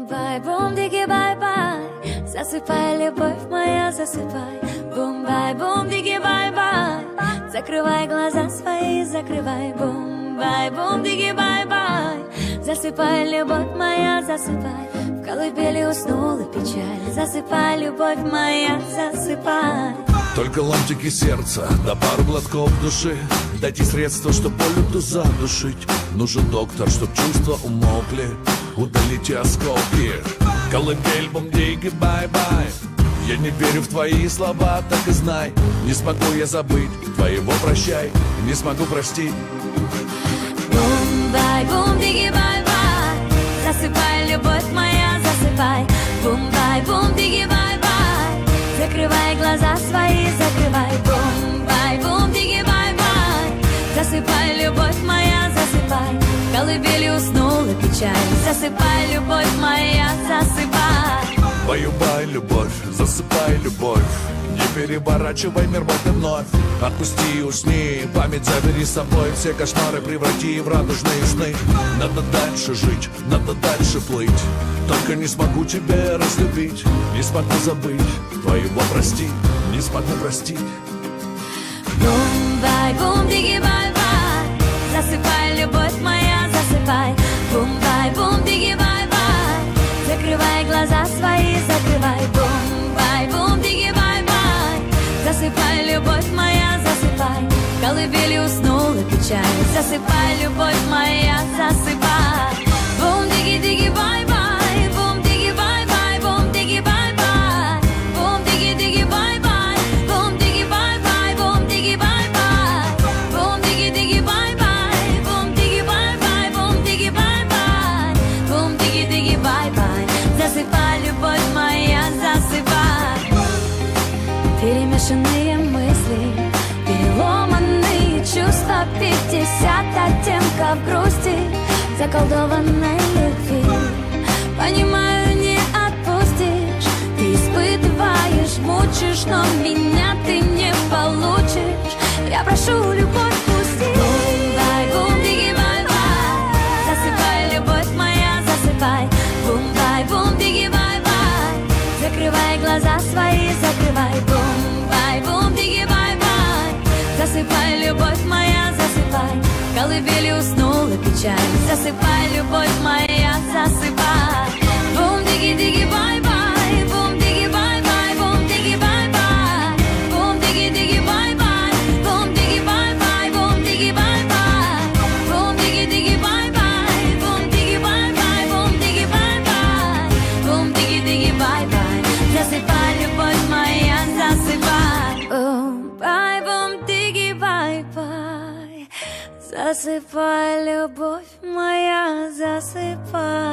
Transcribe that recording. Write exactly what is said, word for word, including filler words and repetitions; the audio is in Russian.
Бум-бай, бум-диги, бай-бай. Засыпай, любовь моя, засыпай. Бум-бай, бум-диги, бай-бай. Закрывай глаза свои, закрывай. Бум-бай, бум-диги, бай-бай. Засыпай, любовь моя, засыпай. В колыбели уснула печаль. Засыпай, любовь моя, засыпай. Только ломтики сердца, да пару глотков души. Дайте средства, чтоб боль эту задушить. Нужен доктор, чтоб чувства умолкли. Удалите осколки. Колыбель, бум-диги, бай-бай. Я не верю в твои слова, так и знай. Не смогу я забыть твоего прощай. Не смогу простить. Бум-бай, бум-диги, бай-бай. Засыпай, любовь моя, засыпай. Бум-бай, бум-диги, бай-бай. Закрывай глаза свои, закрывай. Бум-бай, бум-диги, бай-бай. Засыпай, любовь моя, засыпай. В колыбели уснула печаль. Засыпай, любовь моя, засыпай. Баю-бай, любовь, засыпай, любовь. Не переворачивай мир вновь вновь. Отпусти и усни, память забери с собой. Все кошмары преврати в радужные сны. Надо дальше жить, надо дальше плыть. Только не смогу тебя разлюбить. Не смогу забыть твоего простить. Не смогу простить. Бум-бай, бум-диги, бай-бай. Засыпай, любовь моя, засыпай. Бум-бай, бум-диги, бай-бай. Закрывай глаза свои, закрывай. Бум-бай, бум-диги, бай-бай. Засыпай, любовь моя, засыпай. В колыбели уснула печаль. Засыпай, любовь моя, засыпай. Бум-диги-диги, бай-бай. Бум-диги, бай-бай. Бум-диги, бай-бай. Бум-диги-диги, бай-бай. Бум-диги, бай-бай. Бум-диги, бай-бай. Бум-диги-диги, бай-бай. Бум-диги, бай-бай. Бум-диги, бай-бай. Бум-диги-диги, бай-бай. Засыпай, любовь моя, засыпай. Перемешанные мысли, переломанные чувства, пятьдесят оттенков грусти, заколдованной любви. Понимаю, не отпустишь, ты испытываешь, мучишь, но меня ты не получишь. Я прошу, любовь, пусти. Бум-бай, бум-диги, бай-бай. Засыпай, любовь моя, засыпай. Бум-бай, бум-диги, бай-бай. Закрывай глаза свои, закрывай. Бум-бай, бум-диги, бай-бай. Засыпай, любовь моя, засыпай. В колыбели уснула печаль. Засыпай, любовь моя, засыпай. Бум-диги-диги, бай-бай. Бум-диги, бай-бай. Бум-диги, бай-бай. Бум-диги-диги, бай-бай. Бум-диги, бай-бай. Бум-диги, бай-бай. Бум-диги-диги, бай-бай. Бум-диги, бай-бай. Бум-диги, бай-бай. Бум-диги-диги, бай-бай. Засыпай, любовь моя, засыпай. Бум-бай, бум-диги, бай-бай. Засыпай, любовь моя, засыпай.